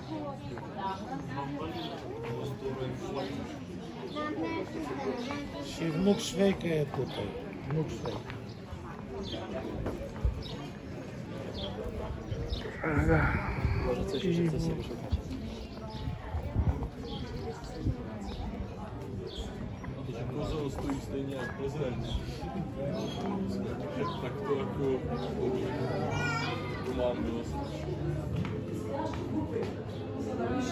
Ще внук Швейка е тук. Внук Швейка. Może coś jeszcze chce się wyszukać. Kozał stoi stejně jak prezident. Tak to jako mám dost.